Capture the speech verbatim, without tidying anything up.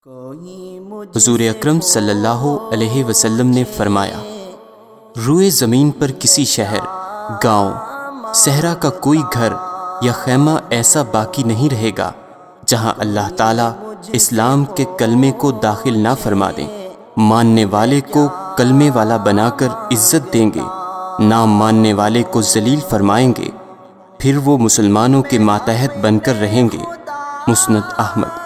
हुज़ूर अकरम सल्लल्लाहु अलैहि वसल्लम ने फरमाया, रुए ज़मीन पर किसी शहर, गांव, सहरा का कोई घर या खैमा ऐसा बाकी नहीं रहेगा जहां अल्लाह ताला इस्लाम के कलमे को दाखिल ना फरमा दें। मानने वाले को कलमे वाला बनाकर इज्जत देंगे, ना मानने वाले को जलील फरमाएंगे, फिर वो मुसलमानों के मातहत बनकर रहेंगे। मुस्नद अहमद।